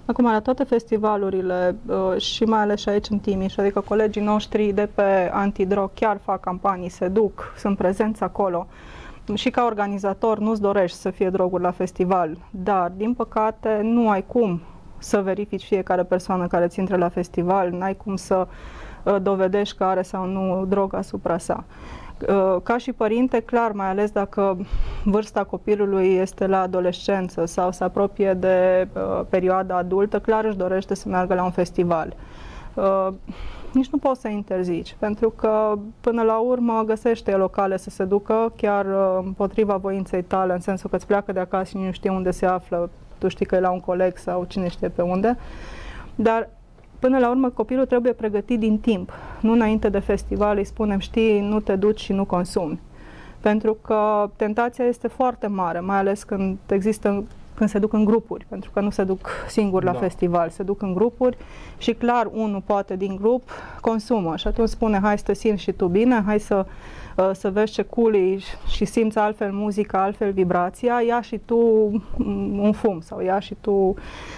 Acum, la toate festivalurile și mai ales și aici în Timiș, adică colegii noștri de pe antidrog chiar fac campanii, se duc, sunt prezenți acolo. Și ca organizator nu-ți dorești să fie droguri la festival, dar, din păcate, nu ai cum să verifici fiecare persoană care ți intră la festival, n-ai cum să dovedești că are sau nu drog asupra sa. Ca și părinte, clar, mai ales dacă vârsta copilului este la adolescență sau se apropie de perioada adultă, clar își dorește să meargă la un festival. Nici nu poți să interzici, pentru că până la urmă găsește locale să se ducă chiar împotriva voinței tale, în sensul că îți pleacă de acasă și nu știe unde se află, tu știi că e la un coleg sau cine știe pe unde, dar până la urmă copilul trebuie pregătit din timp, nu înainte de festival îi spunem, știi, nu te duci și nu consumi, pentru că tentația este foarte mare, mai ales când se duc în grupuri, pentru că nu se duc singuri la festival, se duc în grupuri și clar unul poate din grup consumă și atunci spune hai să te simți și tu bine, hai să vezi ce culi și simți altfel muzica, altfel vibrația, ia și tu un fum sau ia și tu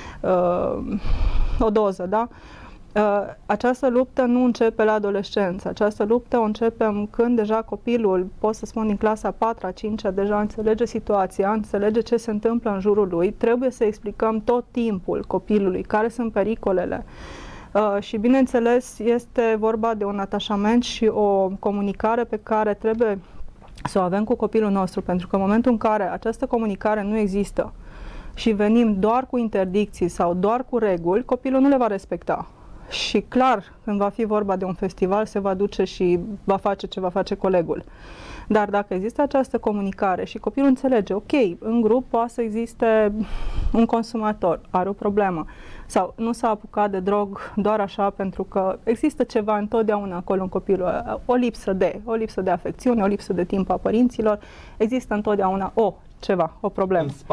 o doză, da? Această luptă nu începe la adolescență, această luptă o începem când deja copilul, pot să spun din clasa 4-a, 5-a, deja înțelege situația, înțelege ce se întâmplă în jurul lui, trebuie să explicăm tot timpul copilului care sunt pericolele. Și bineînțeles este vorba de un atașament și o comunicare pe care trebuie să o avem cu copilul nostru, pentru că în momentul în care această comunicare nu există și venim doar cu interdicții sau doar cu reguli, copilul nu le va respecta. Și clar, când va fi vorba de un festival, se va duce și va face ce va face colegul. Dar dacă există această comunicare și copilul înțelege, ok, în grup poate să existe un consumator, are o problemă, sau nu s-a apucat de drog doar așa pentru că există ceva întotdeauna acolo în copilul, o lipsă de afecțiune, o lipsă de timp a părinților, există întotdeauna o problemă.